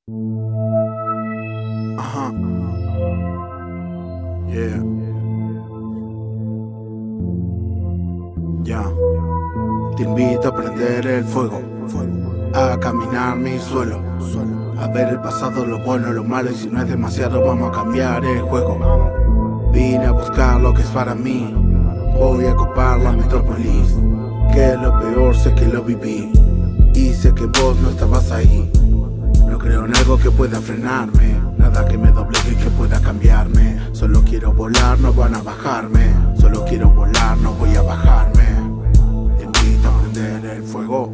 Ajá. Yeah. Ya. Te invito a prender el fuego, a caminar mi suelo, a ver el pasado, lo bueno, lo malo, y si no es demasiado vamos a cambiar el juego. Vine a buscar lo que es para mí, voy a copar la metrópolis, que es lo peor, sé que lo viví, y sé que vos no estabas ahí. No creo en algo que pueda frenarme, nada que me doblegue y que pueda cambiarme. Solo quiero volar, no van a bajarme, solo quiero volar, no voy a bajarme. Te invito a prender el fuego,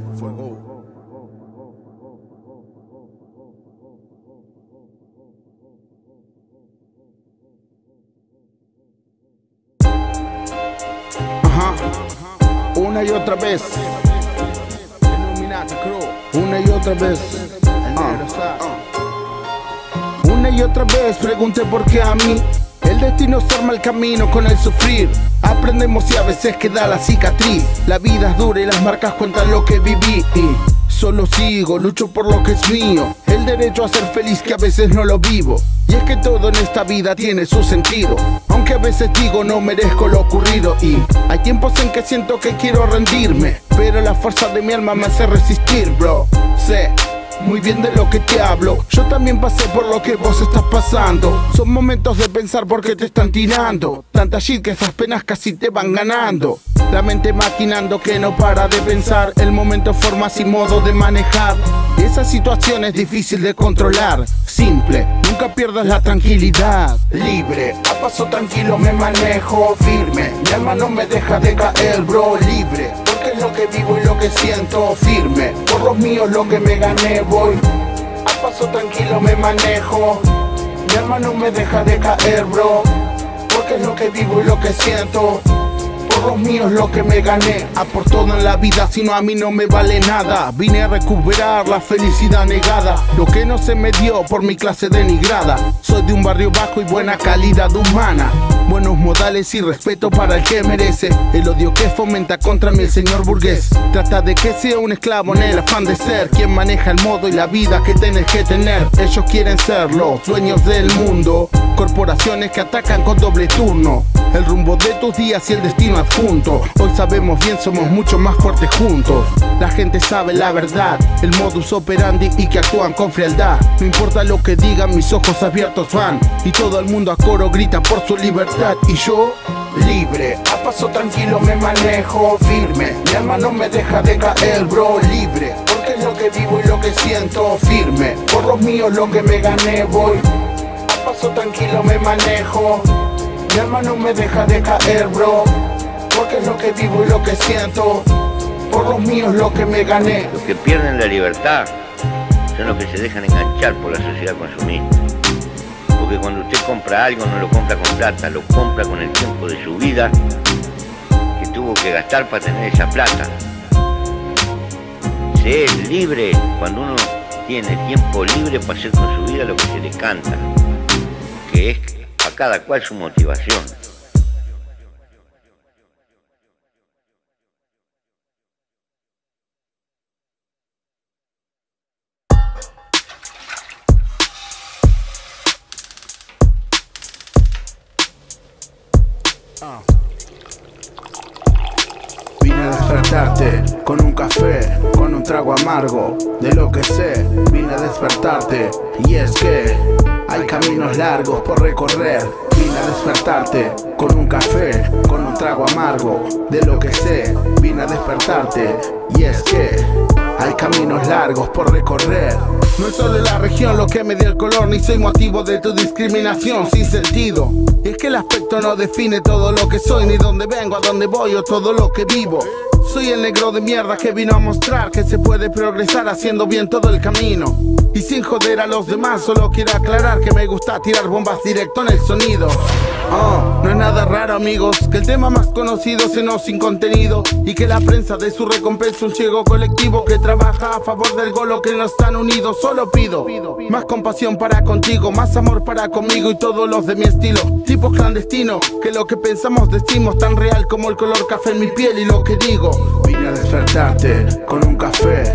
Ajá. Una y otra vez, una y otra vez, una y otra vez pregunté por qué a mí. El destino se arma el camino con el sufrir. Aprendemos y a veces queda la cicatriz. La vida es dura y las marcas cuentan lo que viví. Y solo sigo, lucho por lo que es mío. El derecho a ser feliz que a veces no lo vivo. Y es que todo en esta vida tiene su sentido, aunque a veces digo no merezco lo ocurrido. Y hay tiempos en que siento que quiero rendirme, pero la fuerza de mi alma me hace resistir, bro. Sé muy bien de lo que te hablo, yo también pasé por lo que vos estás pasando. Son momentos de pensar por qué te están tirando tanta shit que estas penas casi te van ganando. La mente maquinando que no para de pensar, el momento, formas y modo de manejar. Esa situación es difícil de controlar. Simple, nunca pierdas la tranquilidad. Libre, a paso tranquilo me manejo firme. Mi alma no me deja de caer, bro. Libre, porque es lo que vivo y lo que siento firme. Por los míos lo que me gané voy. A paso tranquilo me manejo. Mi alma no me deja de caer, bro. Porque es lo que vivo y lo que siento. Por los míos lo que me gané. A por todo en la vida, si no a mí no me vale nada. Vine a recuperar la felicidad negada, lo que no se me dio por mi clase denigrada. Soy de un barrio bajo y buena calidad humana, buenos modales y respeto para el que merece. El odio que fomenta contra mí el señor burgués trata de que sea un esclavo en el afán de ser quien maneja el modo y la vida que tenés que tener. Ellos quieren ser los dueños del mundo, corporaciones que atacan con doble turno. El rumbo de tus días y el destino adjunto. Hoy sabemos bien, somos mucho más fuertes juntos. La gente sabe la verdad, el modus operandi y que actúan con frialdad. No importa lo que digan, mis ojos abiertos van, y todo el mundo a coro grita por su libertad. Y yo, libre, a paso tranquilo me manejo firme. Mi alma no me deja de caer, bro. Libre, porque es lo que vivo y lo que siento firme. Por los míos lo que me gané voy. A paso tranquilo me manejo. Mi alma no me deja de caer, bro. Porque es lo que vivo y lo que siento. Por los míos lo que me gané. Los que pierden la libertad son los que se dejan enganchar por la sociedad consumista. Porque cuando usted compra algo no lo compra con plata, lo compra con el tiempo de su vida que tuvo que gastar para tener esa plata. Se es libre cuando uno tiene tiempo libre para hacer con su vida lo que se le canta, que es a cada cual su motivación. Vine a despertarte con un café, con un trago amargo de lo que sé. Vine a despertarte y es que hay caminos largos por recorrer. Vine a despertarte con un café, con un trago amargo de lo que sé. Vine a despertarte y es que hay caminos largos por recorrer. No es solo la región lo que me dio el color, ni soy motivo de tu discriminación sin sentido. Y es que el aspecto no define todo lo que soy, ni dónde vengo, a dónde voy o todo lo que vivo. Soy el negro de mierda que vino a mostrar que se puede progresar haciendo bien todo el camino. Y sin joder a los demás, solo quiero aclarar que me gusta tirar bombas directo en el sonido. No es nada raro, amigos, que el tema más conocido se nos sin contenido, y que la prensa de su recompensa un ciego colectivo que trabaja a favor del golo que no están unidos. Solo pido más compasión para contigo, más amor para conmigo y todos los de mi estilo. Tipos clandestinos, que lo que pensamos decimos, tan real como el color café en mi piel y lo que digo. Vine a despertarte con un café, con un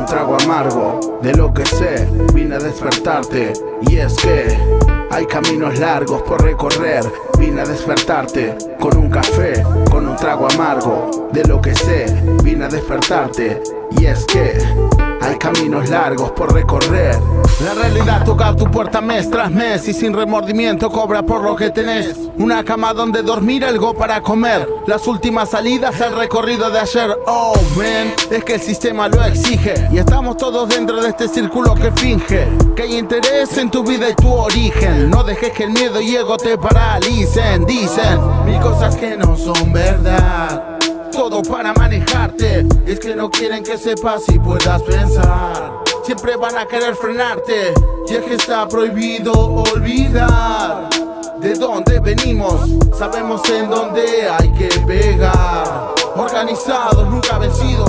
un trago amargo de lo que sé, vine a despertarte. Y es que hay caminos largos por recorrer, vine a despertarte con un café, con un trago amargo de lo que sé, vine a despertarte. Y es que hay caminos largos por recorrer. La realidad toca tu puerta mes tras mes y sin remordimiento cobra por lo que tenés. Una cama donde dormir, algo para comer, las últimas salidas, el recorrido de ayer. Oh man, es que el sistema lo exige y estamos todos dentro de este círculo que finge que hay interés en tu vida y tu origen. No dejes que el miedo y ego te paralicen. Dicen mil cosas que no son verdad, todo para manejarte. Es que no quieren que sepas y puedas pensar. Siempre van a querer frenarte y es que está prohibido olvidar de dónde venimos. Sabemos en dónde hay que pegar. Organizados, nunca vencidos.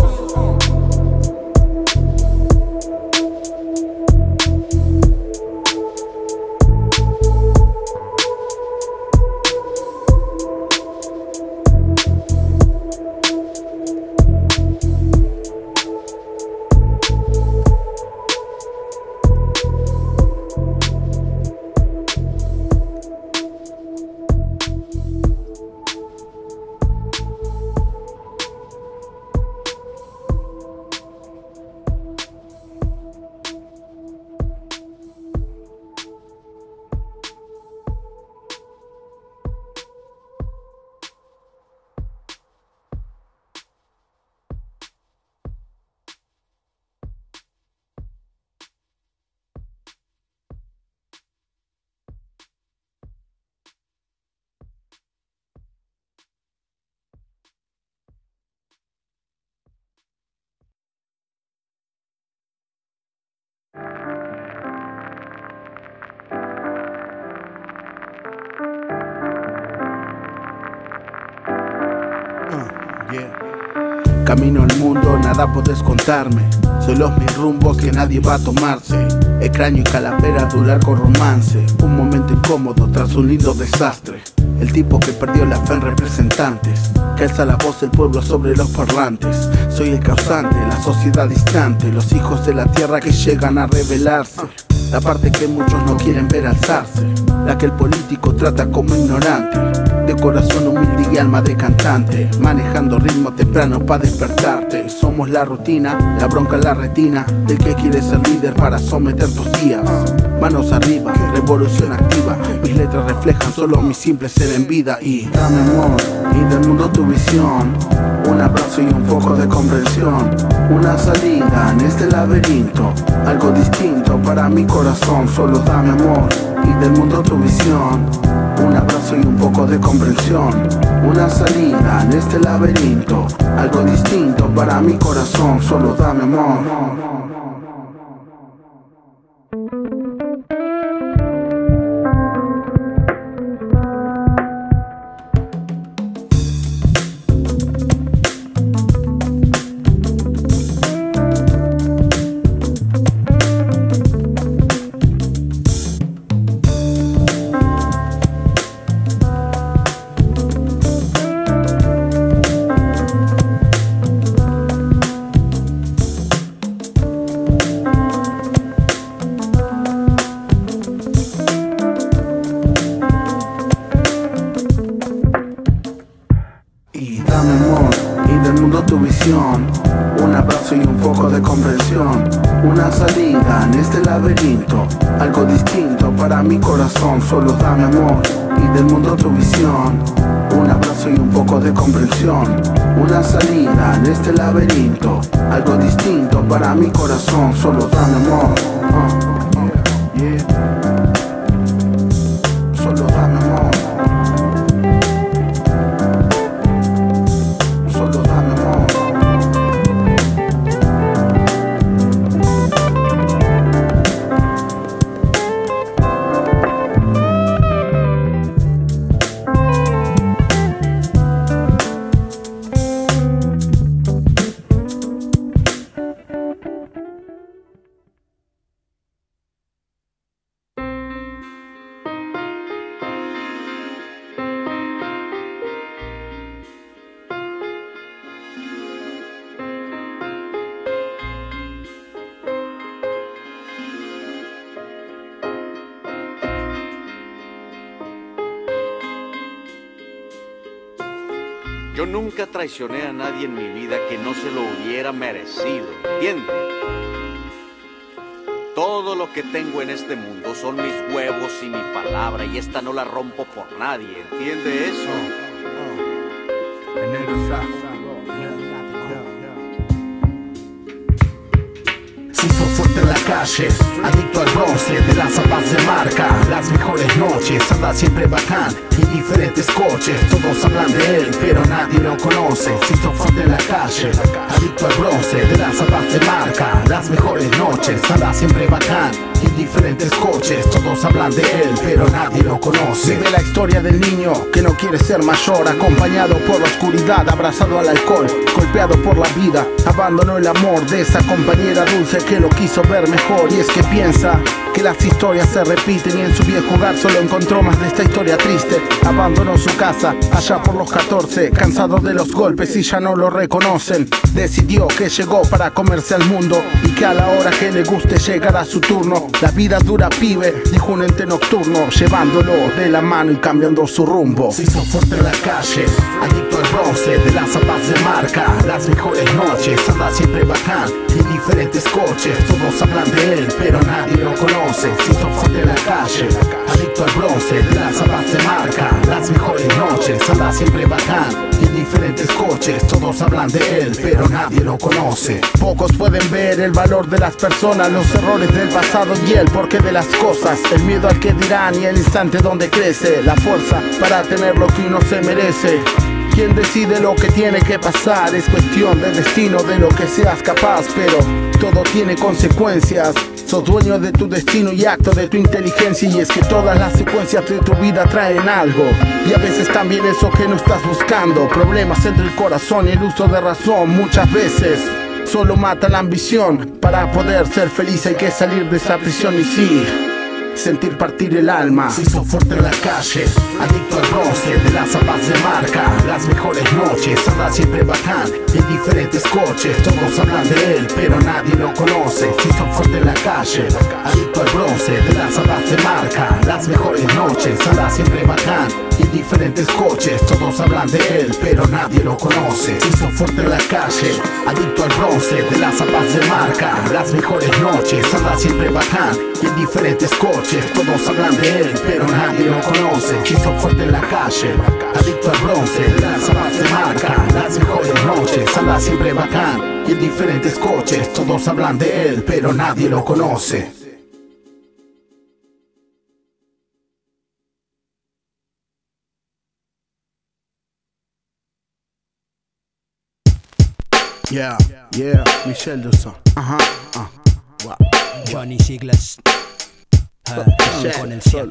Camino al mundo, nada podés contarme. Soy los mis rumbos que nadie va a tomarse. Extraño y calavera de un largo romance. Un momento incómodo tras un lindo desastre. El tipo que perdió la fe en representantes, que alza la voz del pueblo sobre los parlantes. Soy el causante, la sociedad distante, los hijos de la tierra que llegan a rebelarse. La parte que muchos no quieren ver alzarse, la que el político trata como ignorante. De corazón humilde y alma de cantante, manejando ritmo temprano para despertarte. Somos la rutina, la bronca en la retina del que quiere ser líder para someter tus días. Manos arriba, revolución activa. Mis letras reflejan solo mi simple ser en vida. Y dame amor y del mundo tu visión, un abrazo y un poco de comprensión. Una salida en este laberinto, algo distinto para mi corazón. Solo dame amor y del mundo tu visión, un abrazo y un poco de comprensión. Una salida en este laberinto, algo distinto para mi corazón. Solo dame amor. Y dame amor y del mundo tu visión, un abrazo y un poco de comprensión. Una salida en este laberinto, algo distinto para mi corazón. Solo dame amor y del mundo tu visión, un abrazo y un poco de comprensión. Una salida en este laberinto, algo distinto para mi corazón. Solo dame amor. Solo dame amor. Yo nunca traicioné a nadie en mi vida que no se lo hubiera merecido, ¿entiendes? Todo lo que tengo en este mundo son mis huevos y mi palabra, y esta no la rompo por nadie, ¿entiende eso? Si sos fuerte en la calle, adicto al bronce, de las zapas de marca, las mejores noches, anda siempre bacán, y diferentes coches, todos hablan de él, pero nadie lo conoce. Si sos fuerte en la calle, adicto al bronce, de las zapas de marca, las mejores noches, anda siempre bacán, y diferentes coches, todos hablan de él, pero nadie lo conoce. Vive la historia del niño que no quiere ser mayor, acompañado por la oscuridad, abrazado al alcohol, golpeado por la vida, abandonó el amor de esa compañera dulce que lo quiso ver mejor. Y es que piensa que las historias se repiten, y en su viejo hogar solo encontró más de esta historia triste. Abandonó su casa allá por los 14, cansado de los golpes y ya no lo reconocen. Decidió que llegó para comerse al mundo, y que a la hora que le guste llegará su turno. La vida dura, pibe, dijo un ente nocturno, llevándolo de la mano y cambiando su rumbo. Se hizo fuerte en la calle, adicto al bronce, de las zapas de marca, las mejores noches, anda siempre bacán, en diferentes coches, todos hablan de él, pero nadie lo conoce. Se hizo fuerte en la calle, adicto al bronce, de las zapas de marca, las mejores noches, anda siempre bacán, en diferentes coches, todos hablan de él, pero nadie lo conoce. Pocos pueden ver el valor de las personas, los errores del pasado y el porqué de las cosas, el miedo al que dirán y el instante donde crece la fuerza para tener lo que uno se merece. Quien decide lo que tiene que pasar, es cuestión de destino, de lo que seas capaz, pero todo tiene consecuencias. Sos dueño de tu destino y acto de tu inteligencia, y es que todas las secuencias de tu vida traen algo, y a veces también eso que no estás buscando. Problemas entre el corazón y el uso de razón, muchas veces solo mata la ambición. Para poder ser feliz hay que salir de esa prisión y sí, sentir partir el alma. Se hizo fuerte en la calle, adicto al bronce, de las zapas de marca, las mejores noches, anda siempre bacán, en diferentes coches, todos hablan de él, pero nadie lo conoce. Se hizo fuerte en la calle, adicto al bronce, de las zapas de marca, las mejores noches, anda siempre bacán, en diferentes coches, todos hablan de él, pero nadie lo conoce. Se hizo fuerte en la calle, adicto al bronce, de las zapas de marca, las mejores noches, anda siempre bacán, en diferentes coches, todos hablan de él, pero nadie lo conoce. Se hizo fuerte en la calle, adicto al bronce, de las zapas de marca, las mejores noches, anda siempre bacán, y en diferentes coches, todos hablan de él, pero nadie lo conoce. Yeah, yeah, Michel Dusson. Wow. Johnny Siglas. Con el cielo.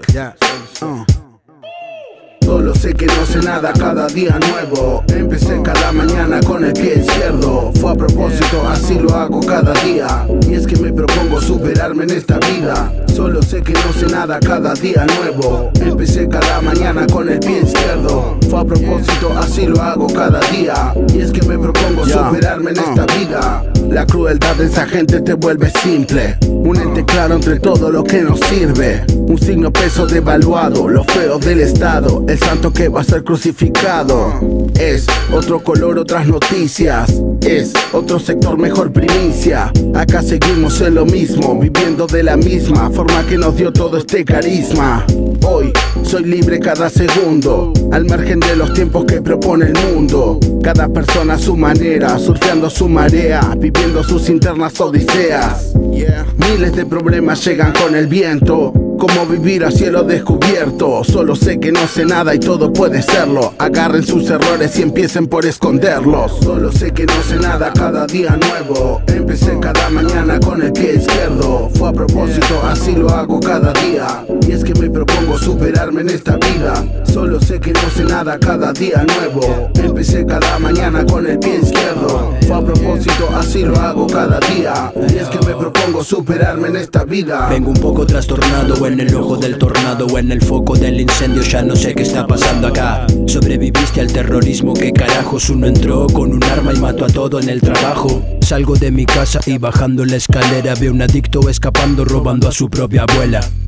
Solo sé que no sé nada, cada día nuevo. Empecé cada mañana con el pie izquierdo. Fue a propósito, así lo hago cada día. Y es que me propongo superarme en esta vida. Solo sé que no sé nada, cada día nuevo. Empecé cada mañana con el pie izquierdo. Fue a propósito, así lo hago cada día. Y es que me propongo superarme en esta vida. La crueldad de esa gente te vuelve simple, un ente claro entre todo lo que nos sirve. Un signo peso devaluado, lo feo del estado, el santo que va a ser crucificado. Es otro color, otras noticias, es otro sector, mejor primicia. Acá seguimos en lo mismo, viviendo de la misma forma que nos dio todo este carisma. Hoy soy libre cada segundo, al margen de los tiempos que propone el mundo. Cada persona a su manera, surfeando su marea, viviendo sus internas odiseas. Miles de problemas llegan con el viento, como vivir a cielo descubierto. Solo sé que no sé nada y todo puede serlo. Agarren sus errores y empiecen por esconderlos. Solo sé que no sé nada, cada día nuevo. Empecé cada mañana con el pie izquierdo. Fue a propósito, así lo hago cada día. Y es que me propongo superarme en esta vida. Solo sé que no sé nada, cada día nuevo. Empecé cada mañana con el pie izquierdo. Fue a propósito, así lo hago cada día. Y es que me propongo superarme en esta vida. Vengo un poco trastornado, en el ojo del tornado o en el foco del incendio, ya no sé qué está pasando acá. Sobreviviste al terrorismo, qué carajos. Uno entró con un arma y mató a todo en el trabajo. Salgo de mi casa y bajando la escalera veo un adicto escapando, robando a su propia abuela.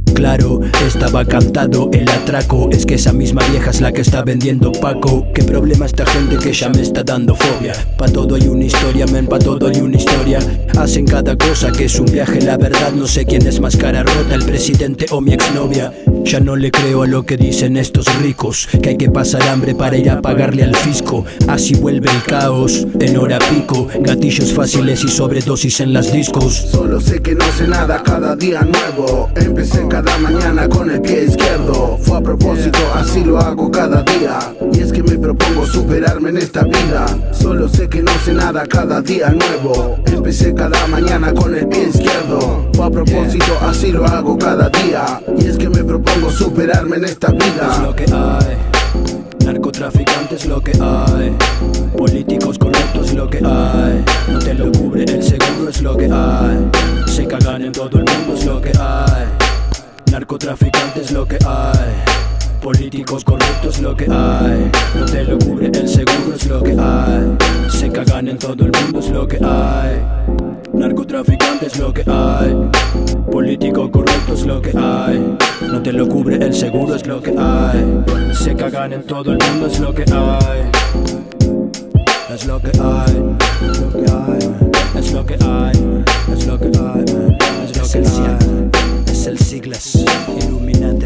Claro, estaba cantado el atraco. Es que esa misma vieja es la que está vendiendo Paco. ¿Qué problema esta gente que ya me está dando fobia? Pa' todo hay una historia, men, pa' todo hay una historia. Hacen cada cosa que es un viaje, la verdad no sé quién es más cara rota, el presidente o mi exnovia. Ya no le creo a lo que dicen estos ricos, que hay que pasar hambre para ir a pagarle al fisco. Así vuelve el caos, en hora pico. Gatillos fáciles y sobredosis en las discos. Solo sé que no sé nada, cada día nuevo. Empecé cada mañana con el pie izquierdo. Fue a propósito, así lo hago cada día. Y es que me propongo superarme en esta vida. Solo sé que no sé nada, cada día nuevo. Empecé cada mañana con el pie izquierdo. Fue a propósito, así lo hago cada día. Y es que me propongo superarme en esta vida. Es lo que hay, narcotraficantes lo que hay, políticos corruptos lo que hay. No te lo cubre el seguro es lo que hay. Se cagan en todo el mundo es lo que hay. Narcotraficantes lo que hay, políticos corruptos lo que hay. No te lo cubre el seguro es lo que hay. Se cagan en todo el mundo es lo que hay. Narcotraficantes lo que hay, políticos corruptos lo que hay. No te lo cubre el seguro es lo que hay. Se cagan en todo el mundo es lo que hay. Es lo que hay, es lo que hay, es lo que hay, es lo que hay, es lo que hay. Es el siglas Illuminati.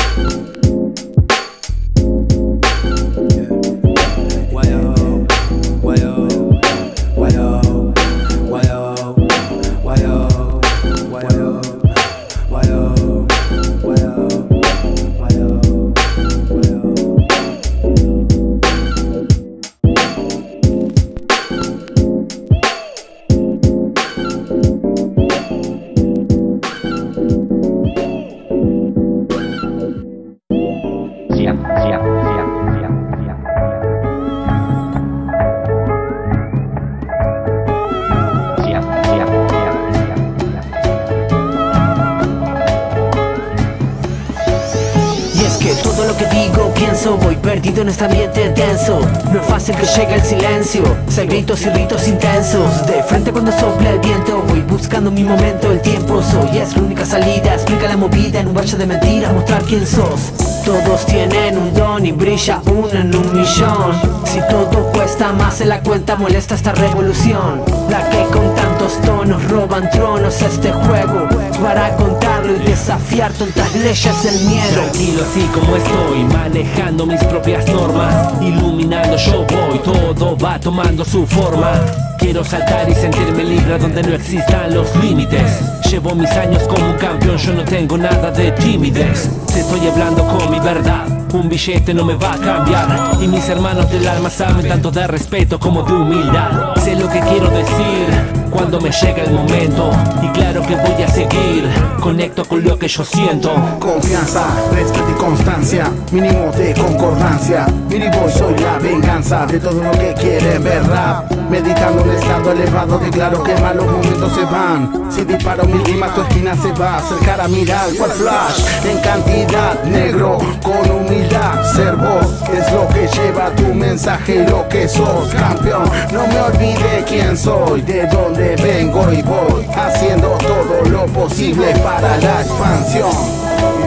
Todo lo que digo, pienso, voy perdido en este ambiente denso. No es fácil que llegue el silencio, hay gritos y ritos intensos. De frente cuando sopla el viento, voy buscando mi momento, el tiempo. Soy es la única salida, explica la movida en un valle de mentiras, mostrar quién sos. Todos tienen un don y brilla uno en un millón. Si todo cuesta más en la cuenta, molesta esta revolución. La que con tantos tonos roban tronos este juego, para contarlo y desafiar tontas leyes el miedo. Tranquilo así como estoy, manejando mis propias normas. Iluminando yo voy, todo va tomando su forma. Quiero saltar y sentirme libre donde no existan los límites. Llevo mis años como un campeón, yo no tengo nada de timidez. Te estoy hablando con mi verdad, un billete no me va a cambiar. Y mis hermanos del alma saben tanto de respeto como de humildad. Sé lo que quiero decir cuando me llega el momento, y claro que voy a seguir, conecto con lo que yo siento. Confianza, respeto y constancia, mínimo de concordancia. Mini boy, soy la venganza de todo lo que quieren ver rap. Meditando un estado elevado, que claro que malos momentos se van. Si disparo mil rimas, tu esquina se va a acercar a mirar cual flash. En cantidad, negro, con humildad. Ser vos es lo que lleva tu mensaje y lo que sos, campeón. No me olvide quién soy, de dónde vengo y voy haciendo todo lo posible para la expansión.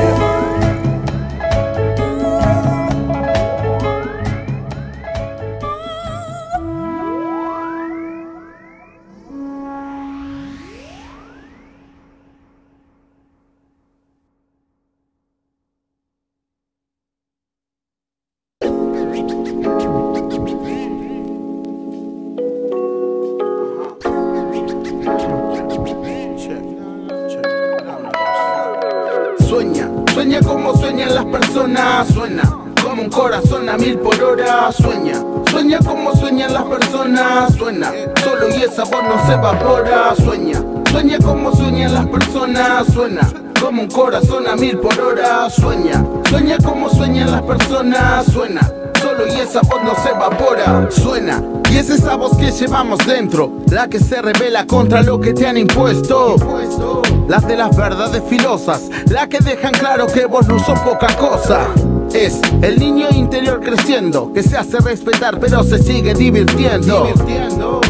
Sueña como sueñan las personas, suena como un corazón a 1000 por hora, sueña como sueñan las personas, suena solo y esa voz no se evapora, sueña como sueñan las personas, suena como un corazón a 1000 por hora, sueña como sueñan las personas, suena solo y esa voz no se evapora, suena. Y es esa voz que llevamos dentro, la que se revela contra lo que te han impuesto. Las de las verdades filosas, la que dejan claro que vos no sos poca cosa. Es el niño interior creciendo, que se hace respetar pero se sigue divirtiendo.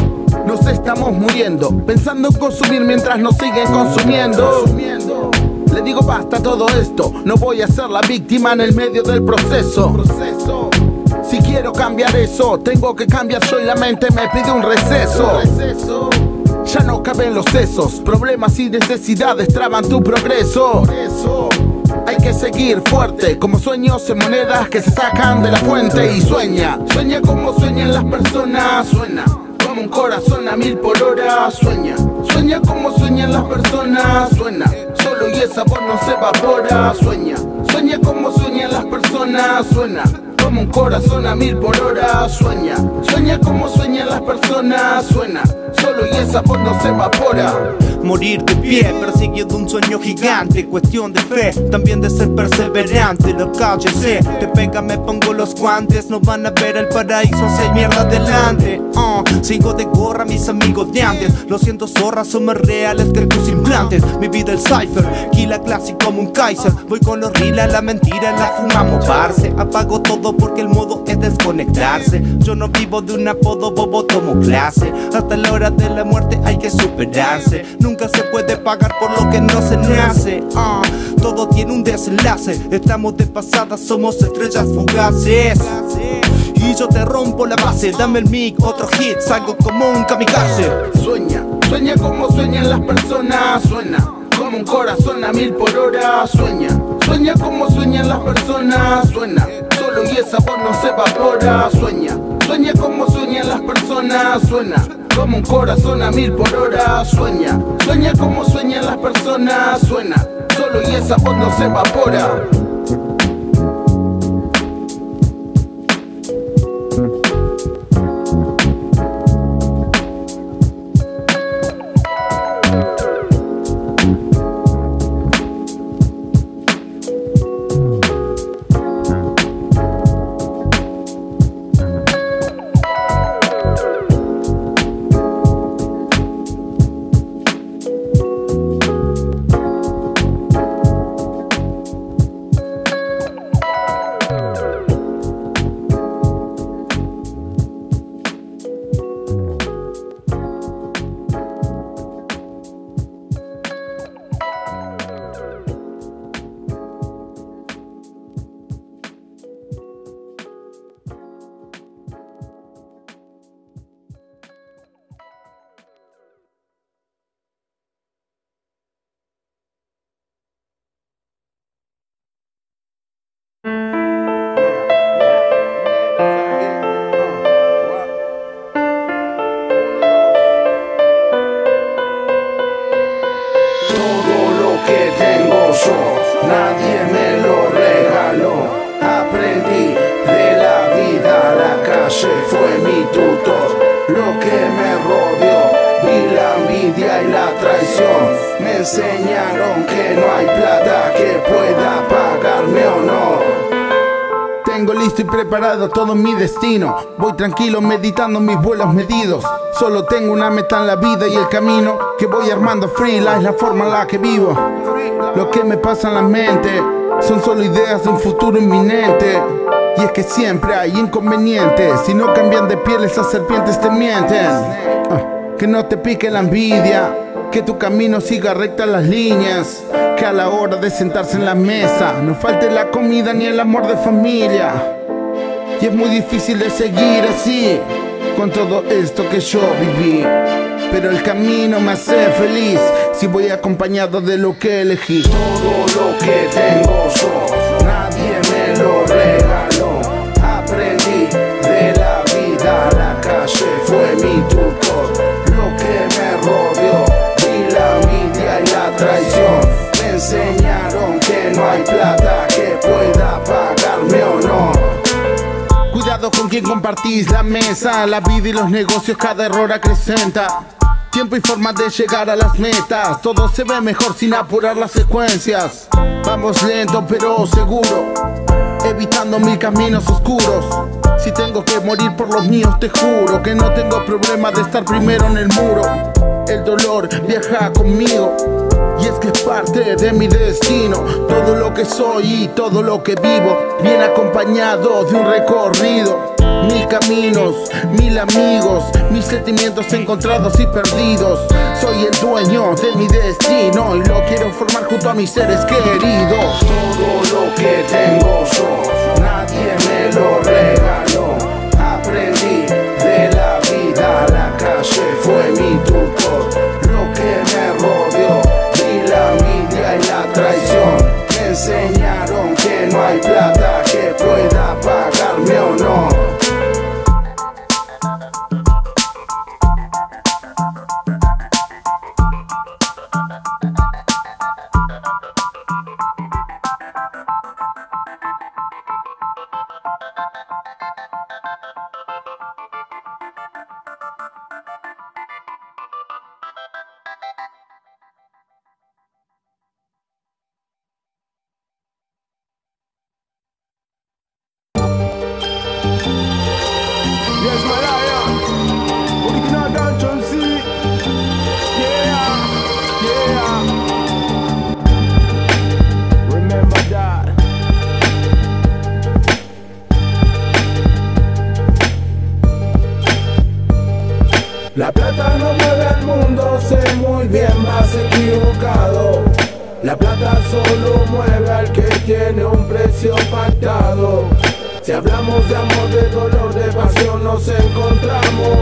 Nos estamos muriendo, pensando en consumir mientras nos siguen consumiendo. Le digo basta todo esto, no voy a ser la víctima en el medio del proceso. Si quiero cambiar eso, tengo que cambiar yo y la mente me pide un receso. Ya no caben los sesos, problemas y necesidades traban tu progreso. Hay que seguir fuerte, como sueños en monedas que se sacan de la fuente. Y sueña, sueña como sueñan las personas. Suena como un corazón a 1000 por hora. Sueña, sueña como sueñan las personas. Suena, solo y esa voz no se evapora. Sueña, sueña como sueñan las personas. Suena como un corazón a 1000 por hora. Sueña, sueña como sueñan las personas. Suena, solo y esa voz no se evapora. Morir de pie, persiguiendo un sueño gigante. Cuestión de fe, también de ser perseverante. Lo cállese, te pega, me pongo los guantes. No van a ver el paraíso si hay mierda adelante. Sigo de gorra mis amigos de antes. Lo siento zorra, son más reales que tus implantes. Mi vida el cypher, Kila clásico como un Kaiser. Voy con los rilas, la mentira la fumamos parce. Apago todo porque el modo es desconectarse. Yo no vivo de un apodo, bobo tomo clase. Hasta la hora de la muerte hay que superarse. Nunca se puede pagar por lo que no se nace. Todo tiene un desenlace. Estamos de pasada, somos estrellas fugaces. Y yo te rompo la base. Dame el mic, otro hit, salgo como un kamikaze. Sueña, sueña como sueñan las personas. Suena como un corazón a 1000 por hora. Sueña, sueña como sueñan las personas. Suena, solo y esa voz no se evapora. Sueña, sueña como sueñan las personas. Suena como un corazón a 1000 por hora. Sueña, sueña como sueñan las personas. Suena, solo y esa voz no se evapora. Nadie me lo regaló. Aprendí de la vida, la calle fue mi tutor. Lo que me rodeó, vi la envidia y la traición. Me enseñaron que no hay plata que pueda pagarme honor. Tengo listo y preparado todo mi destino. Voy tranquilo meditando mis vuelos medidos. Solo tengo una meta en la vida y el camino que voy armando freelance es la forma en la que vivo. Lo que me pasa en la mente son solo ideas de un futuro inminente. Y es que siempre hay inconvenientes. Si no cambian de piel esas serpientes te mienten. Que no te pique la envidia, que tu camino siga recta las líneas. Que a la hora de sentarse en la mesa no falte la comida ni el amor de familia. Y es muy difícil de seguir así con todo esto que yo viví. Pero el camino me hace feliz si voy acompañado de lo que elegí. Todo lo que tengo yo, nadie me lo regaló. Aprendí de la vida, la calle fue mi tutor. Lo que me rodeó, vi la envidia y la traición. Me enseñaron que no hay plata que pueda pagarme honor. Cuidado con quien compartís la mesa, la vida y los negocios cada error acrecenta. Tiempo y forma de llegar a las metas, todo se ve mejor sin apurar las secuencias. Vamos lento pero seguro, evitando mil caminos oscuros. Si tengo que morir por los míos te juro que no tengo problema de estar primero en el muro. El dolor viaja conmigo y es que es parte de mi destino. Todo lo que que soy y todo lo que vivo viene acompañado de un recorrido. Mil caminos, mil amigos, mis sentimientos encontrados y perdidos. Soy el dueño de mi destino y lo quiero formar junto a mis seres queridos. Todo lo que tengo yo, nadie me lo regaló. Aprendí de la vida, la calle fue mi tutor. Lo que me rodeó y la envidia y la traición me enseñaron que no hay plata que pueda pagarme o no. Yes, Malaya, original Rancho MC. Yeah, yeah. Remember that. La plata no mueve al mundo, sé muy bien, vas equivocado. La plata solo mueve al que tiene un precio pactado. Si hablamos de amor, de dolor, de pasión, nos encontramos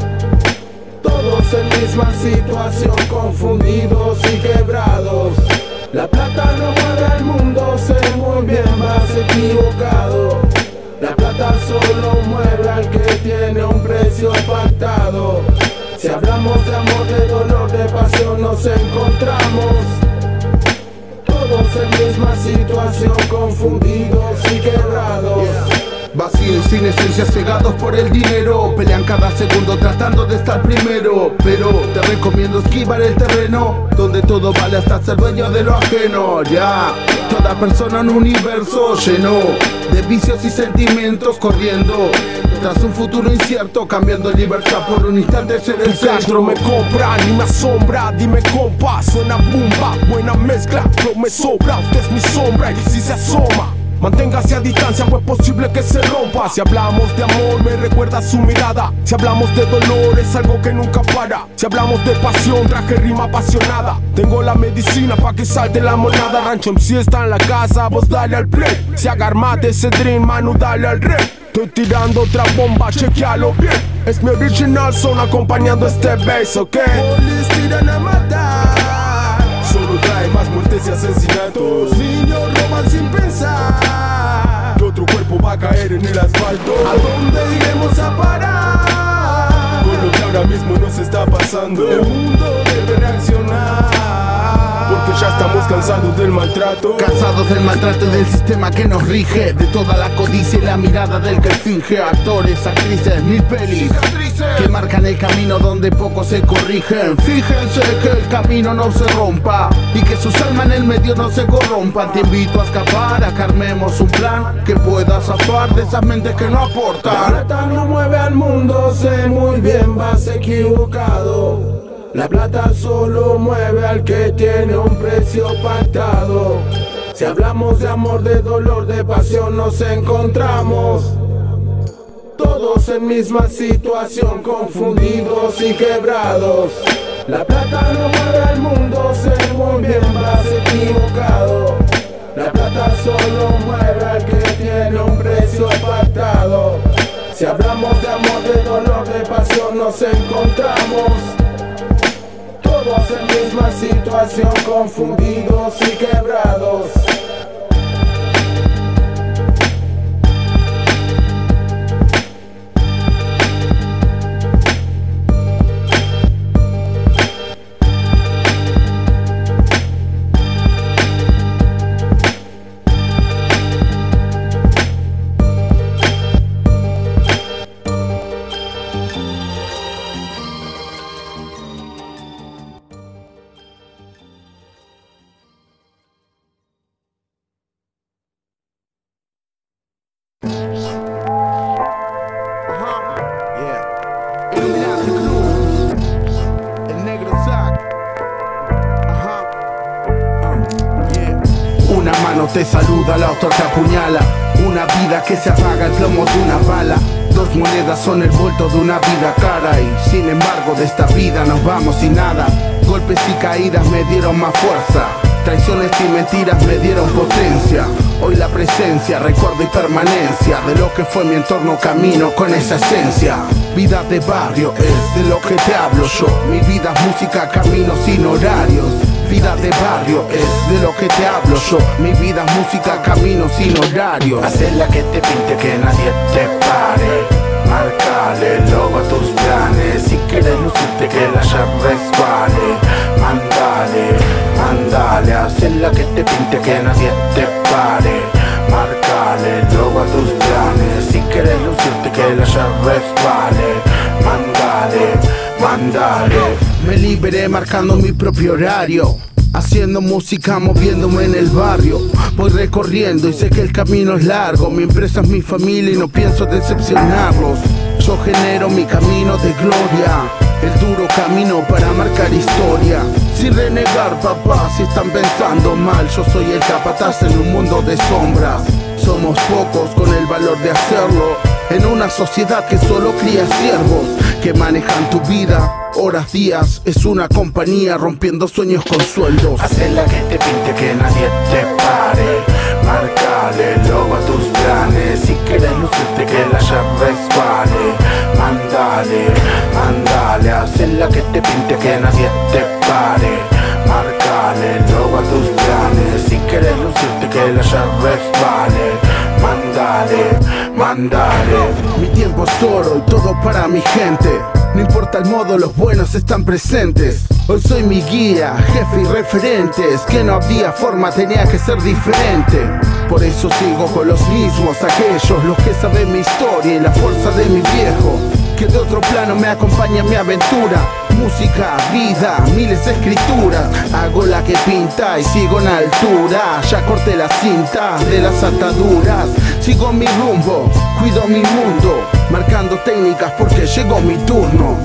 todos en misma situación, confundidos y quebrados. La plata no mueve al mundo, sé muy bien, vas equivocado. La plata solo mueve al que tiene un precio pactado. Si hablamos de amor, de dolor, de pasión, nos encontramos todos en misma situación, confundidos y quebrados. Vacíos y sin esencia, cegados por el dinero, pelean cada segundo tratando de estar primero. Pero te recomiendo esquivar el terreno donde todo vale hasta ser dueño de lo ajeno. Ya, toda persona en un universo lleno de vicios y sentimientos, corriendo tras un futuro incierto, cambiando libertad por un instante ser el centro. Me compra ni me asombra, dime compa, suena bomba, buena mezcla, pero me sobra, usted es mi sombra y si se asoma, manténgase a distancia o es posible que se rompa. Si hablamos de amor me recuerda su mirada, si hablamos de dolor es algo que nunca para. Si hablamos de pasión traje rima apasionada, tengo la medicina pa' que salte la monada. Rancho MC está en la casa, vos dale al play, si agarmate ese dream, mano dale al rey. Estoy tirando otra bomba, chequealo bien, es mi original son acompañando este bass, ok. Police tiran a matar, solo trae más muertes y asesinatos. Niños roban sin pensar que otro cuerpo va a caer en el asfalto. ¿A dónde iremos a parar? Con lo que ahora mismo nos está pasando, el mundo debe reaccionar, porque ya estamos cansados del maltrato. Cansados del maltrato y del sistema que nos rige, de toda la codicia y la mirada del que finge. Actores, actrices, mil pelis que marcan el camino donde pocos se corrigen. Fíjense que el camino no se rompa y que sus almas en el medio no se corrompan. Te invito a escapar, a que armemos un plan que pueda zafar de esas mentes que no aportan. La plata no mueve al mundo, sé muy bien, vas equivocado. La plata solo mueve al que tiene un precio pactado. Si hablamos de amor, de dolor, de pasión, nos encontramos todos en misma situación, confundidos y quebrados. La plata no mueve al mundo, sé muy bien, vas equivocado. La plata solo mueve al que tiene un precio pactado. Si hablamos de amor, de dolor, de pasión, nos encontramos todos en misma situación, confundidos y quebrados. uno te saluda, la otra te apuñala. Una vida que se apaga el plomo de una bala. Dos monedas son el vuelto de una vida cara. Y sin embargo de esta vida nos vamos sin nada. Golpes y caídas me dieron más fuerza. Traiciones y mentiras me dieron potencia. Hoy la presencia, recuerdo y permanencia de lo que fue mi entorno, camino con esa esencia. Vida de barrio es de lo que te hablo yo. Mi vida es música, camino sin horarios. Vida de barrio es de lo que te hablo yo. Mi vida es música, camino sin horarios. Hacela que te pinte, que nadie te pare. Márcale el logo a tus planes. Si quieres lucirte, que la llave resbale. Mándale, mándale. Hacela que te pinte, que nadie te pare. Márcale el logo a tus planes. Si quieres lucirte, que la llave resbale. Mándale, mándale. Me liberé marcando mi propio horario, haciendo música, moviéndome en el barrio. Voy recorriendo y sé que el camino es largo. Mi empresa es mi familia y no pienso decepcionarlos. Yo genero mi camino de gloria, el duro camino para marcar historia. Sin renegar, papá, si están pensando mal, yo soy el capataz en un mundo de sombras. Somos pocos con el valor de hacerlo, en una sociedad que solo cría siervos que manejan tu vida. Horas, días, es una compañía rompiendo sueños con sueldos. Hacela que te pinte, que nadie te pare. Márcale el logo a tus planes. Si quieres lucirte, que la llave resbale. Mándale, mándale. Hacela que te pinte, que nadie te pare. Márcale el logo a tus planes. Si quieres lucirte, que la llave resbale. Mándale, mándale. Mi tiempo es oro y todo para mi gente. No importa el modo, los buenos están presentes. Hoy soy mi guía, jefe y referentes. Que no había forma, tenía que ser diferente. Por eso sigo con los mismos, aquellos los que saben mi historia y la fuerza de mi viejo, que de otro plano me acompaña en mi aventura. Música, vida, miles de escrituras. Hago la que pinta y sigo en altura. Ya corté la cinta de las ataduras. Sigo mi rumbo, cuido mi mundo, marcando técnicas porque llegó mi turno.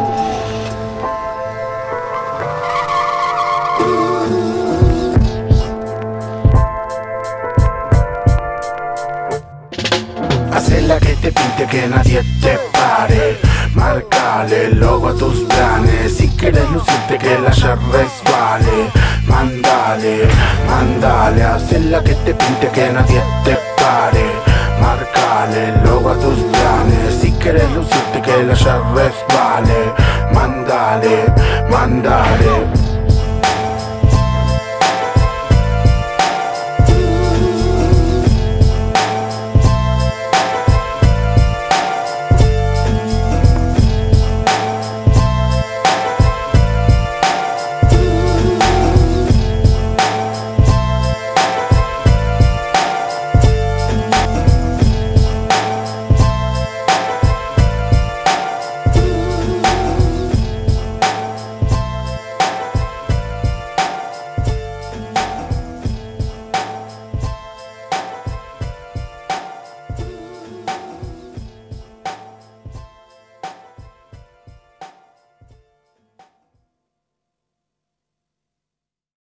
Hacela que te pinte, que nadie te pare. Márcale el logo a tus planes. Si quieres lucirte, que la llave resbale. Mándale, mándale. Hacela que te pinte, que nadie te pare. Márcale el logo a tus planes. Si quieres lucirte, que la llave resbale. Mándale, mándale.